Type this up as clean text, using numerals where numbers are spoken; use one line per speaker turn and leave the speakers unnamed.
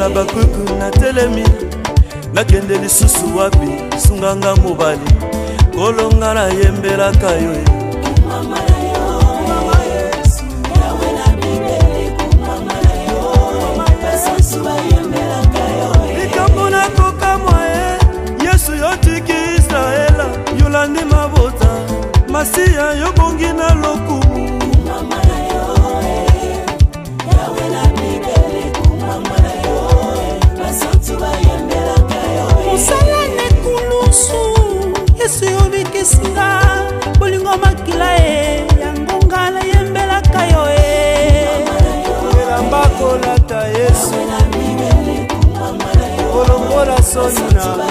na bakuku na telemi nakende lisusu wapi sunganga mobali kolonga na yembelaka yo likambo nakoka mwaye Yesu yotiki Israela yolandi mabota masiya yobongi na lokumu
mosala nekulusu Yesu yobikisinga bolingo makila yango ngala yembelaka yo
elamba kolata Yesu kolongola soni na